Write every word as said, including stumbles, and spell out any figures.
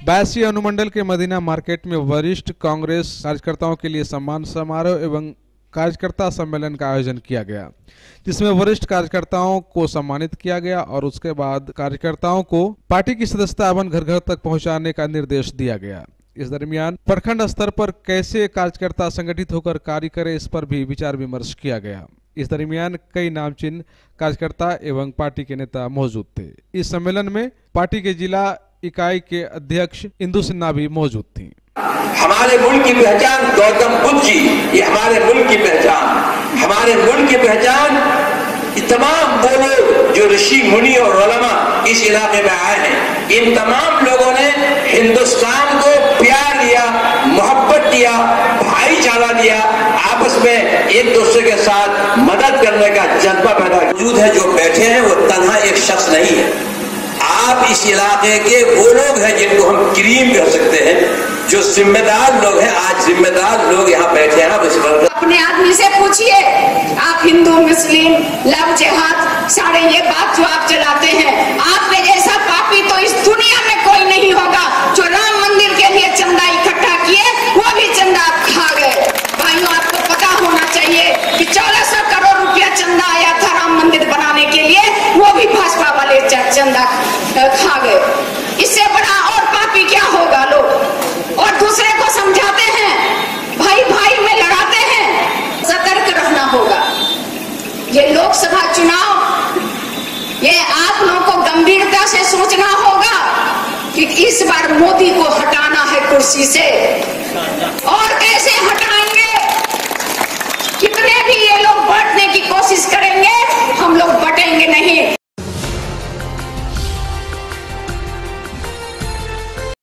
बायसी अनुमंडल के Medina market में वरिष्ठ कांग्रेस कार्यकर्ताओं के लिए सम्मान समारोह एवं कार्यकर्ता सम्मेलन का आयोजन किया गया, जिसमें वरिष्ठ कार्यकर्ताओं को सम्मानित किया गया और उसके बाद कार्यकर्ताओं को पार्टी की सदस्यता एवं घर घर तक पहुंचाने का निर्देश दिया गया। इस दरमियान प्रखंड स्तर पर कैसे कार्यकर्ता संगठित होकर कार्य करें, इस पर भी विचार विमर्श किया गया। इस दरमियान कई नामचीन कार्यकर्ता एवं पार्टी के नेता मौजूद थे। इस सम्मेलन में पार्टी के जिला इकाई के अध्यक्ष इंदु सिन्हा भी मौजूद थी। हमारे मुल्क की पहचान गौतम बुद्ध जी, ये हमारे मुल्क की पहचान, हमारे मुल्क की पहचान तमाम वो लोग जो ऋषि मुनि और उलमा इस इलाके में आए हैं, इन तमाम लोगों ने हिंदुस्तान को प्यार दिया, मोहब्बत दिया, भाईचारा दिया, आपस में एक दूसरे के साथ मदद करने का जज्बा पैदा मौजूद है। जो बैठे हैं वो तन्हा एक शख्स नहीं है, आप इस इलाके के वो लोग हैं जिनको हम क्रीम कर सकते हैं, जो जिम्मेदार लोग हैं। आज जिम्मेदार लोग यहाँ बैठे हैं। आप इस पर अपने आदमी से पूछिए, आप हिंदू मुस्लिम लव जिहाद सारे ये बात जो आप चलाते हैं, आप में जैसा पापी तो इस दुनिया में कोई नहीं होगा। जो राम मंदिर के लिए चंदा इकट्ठा किए वो भी चंदा आप खा गए। भाइयों, आपको पता होना चाहिए कि चौदह सौ करोड़ रुपया चंदा आया था राम मंदिर बनाने के लिए, वो भी भाजपा वाले चंदा खा गए। इससे बड़ा और पापी क्या होगा लोग। और दूसरे को समझाते हैं, भाई भाई में लड़ाते हैं। सतर्क रहना होगा। ये लोकसभा चुनाव, ये आप लोगों को गंभीरता से सोचना होगा कि इस बार मोदी को हटाना है कुर्सी से।